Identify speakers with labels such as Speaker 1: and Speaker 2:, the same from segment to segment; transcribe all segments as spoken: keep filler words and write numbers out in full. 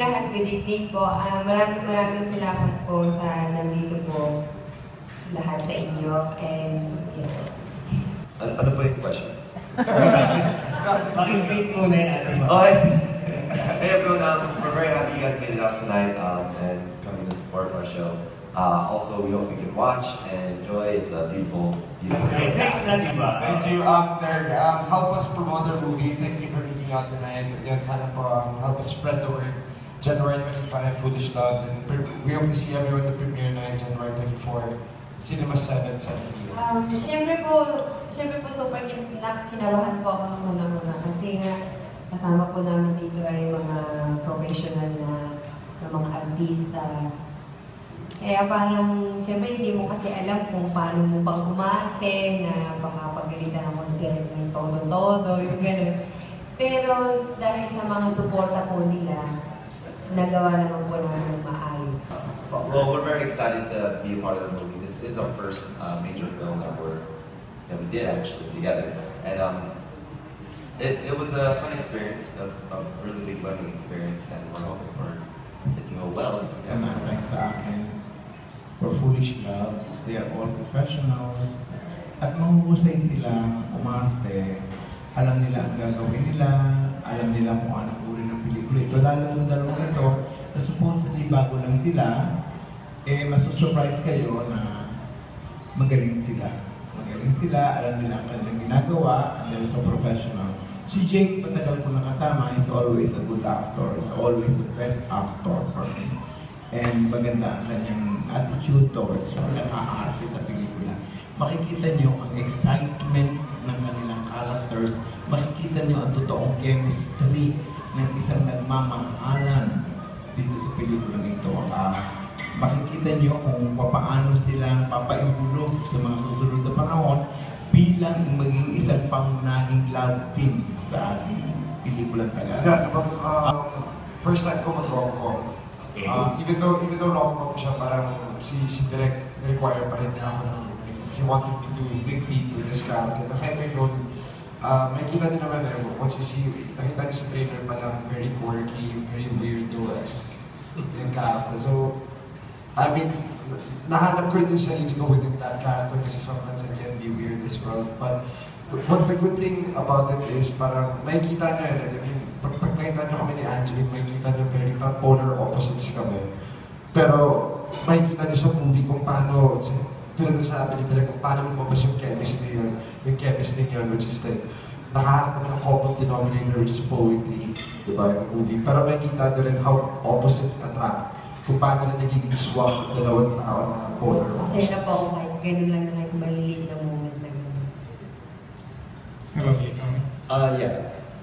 Speaker 1: lahat, good evening po. Uh, maraming maraming salamat po sa nandito po lahat sa inyo. And yes po.
Speaker 2: Ano, ano po yung question?
Speaker 3: Pakinggan mo na yung ating mga.
Speaker 2: Okay. Hey everyone, um, we're very happy you guys made it out tonight um, and coming to support our show. Uh, also, we hope you can watch and enjoy. It's a beautiful, beautiful
Speaker 3: Okay, thank you, diba?
Speaker 4: Thank you, um, Derek. Um, help us promote our movie. Thank you for being out tonight. Yan, sana po, um, help us spread the word. January twenty-fifth, Foolish Love. And we hope to see everyone the premiere night, January twenty-fourth, Cinema seven, seven p m
Speaker 1: Um, Siyempre po, siyempre po super kin kinabahan po ako nung una-una kasi nga kasama po namin dito ay mga professional na, na mga artista. Kaya parang, siyempre hindi mo kasi alam kung paano mo pang umarte, na baka pagalitan ako ng direct ng todo-todo, yung gano'n. Pero dahil sa mga suporta po nila, nagawa naman po namin ng maayos.
Speaker 2: Well, we're very excited to be a part of the movie. This is our first uh, major film that we're that we did actually together, and um, it, it was a fun experience, a, a really big learning experience, and we're hoping for it to go well. So we have
Speaker 5: Namasan sa akin for Foolish Love. They are all professionals. At mahuhusay silang umarte. Alam nila ang gagawin nila. Alam nila kung ano uri ng pelikula ito. Lalo yung dalawang ito, na supposedly bago lang sila, eh masusurprise kayo na magaling sila. Magaling sila, alam nila ang kanilang ginagawa, and they're so professional. Si Jake, matagal ko nakasama, is always a good actor. Is always the best actor for me. And maganda ang kanyang attitude towards mga naka-arte sa pelikula. Makikita niyo ang excitement ng kanilang characters. Makikita niyo ang totoong chemistry ng isang nagmamahalan dito sa pelikulang ito. Uh, makikita niyo kung paano sila papaimbulog sa mga susunod na panahon bilang maging isang pangunahing love team sa ating pelikulang Tagalog.
Speaker 4: Yeah, but, um, first time ko mag-rom-com.
Speaker 5: Okay.
Speaker 4: Um, even though even though rom-com siya, parang si si Direk require pa rin niya ako ng he wanted me to dig deep with this character. Kaya may yun, uh, may kita din naman eh, once you see, nakita niyo sa trailer pa lang, very quirky, very weirdo-esque yung character. So, I mean, nahanap ko rin yung sarili ko within that character kasi sometimes I can be weird as well. But what the good thing about it is parang makikita niyo yun. I mean, pag, pag nakita niyo kami ni Angeline, makikita niyo very parang polar opposites kami. Pero makikita niyo sa movie kung paano, tulad na sabi ni Bella, kung paano lumabas yung chemistry yun, yung chemistry yun, which is like, nakahanap naman ng common denominator, which is poetry, di ba, yung movie. Pero makikita niyo rin how opposites attract, kung paano na nagiging swap ng dalawang tao na polar opposites.
Speaker 1: Masaya na po ako kahit ganun lang na kahit maliliit na moment na ganun.
Speaker 3: How about you, Tommy?
Speaker 2: Uh, yeah.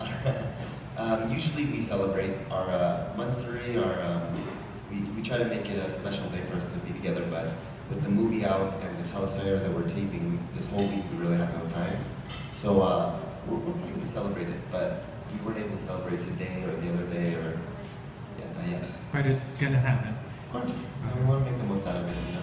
Speaker 2: um, usually we celebrate our uh, monthsary, our um, we, we try to make it a special day for us to be together, but with the movie out and the teleserye that we're taping this whole week, we really have no time. So uh, we're, we're going to celebrate it, but we weren't able to celebrate today or the other day or yeah, not yet.
Speaker 3: But it's gonna happen.
Speaker 2: Of course, we want to make the most out of it. You know?